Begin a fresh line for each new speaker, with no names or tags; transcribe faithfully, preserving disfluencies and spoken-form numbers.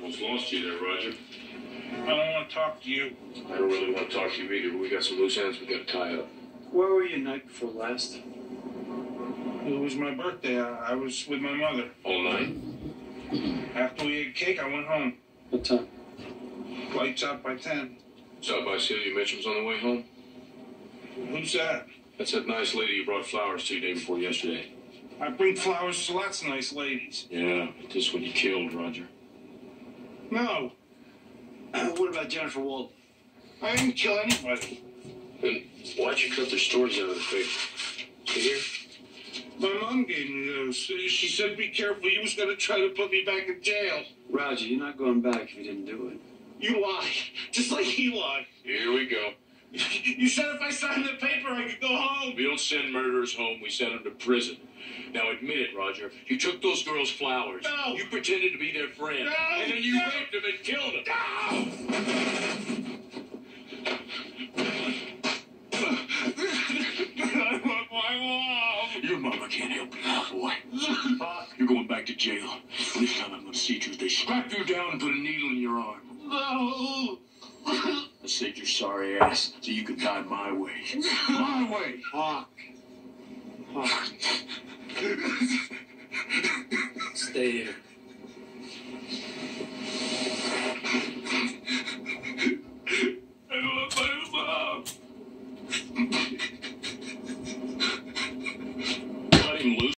Almost lost you there, Roger.
I don't want to talk to you.
I don't really want to talk to you either, but we got some loose ends we got to tie up.
Where were you night before last?
It was my birthday. I, I was with my mother.
All night?
After we ate cake, I went home.
What time?
Lights out by ten.
Saw by Celia Mitchell's on the way home.
Who's that?
That's that nice lady you brought flowers to day before yesterday.
I bring flowers to lots of nice ladies.
Yeah, but this one you killed, Roger.
No,
What about Jennifer Walden?
I didn't kill anybody.
Then why'd you cut their stories out of the paper? You hear?
My mom gave me those. She said, be careful. He was going to try to put me back in jail.
Roger, you're not going back if you didn't do it.
You lie. Just like he lied.
Here we go.
You said if I signed the paper, I could go home.
We don't send murderers home. We send them to prison. Now admit it, Roger. You took those girls' flowers.
No.
You pretended to be their friend.
No.
And then you
No.
raped them and killed them.
No. I want my mom.
Your mama can't help you now, boy. You're going back to jail. This time I'm going to see to it they strap you down and put a needle in your arm.
No.
I saved your sorry ass so you could die my way. My way.
Hawk. Hawk. Stay here.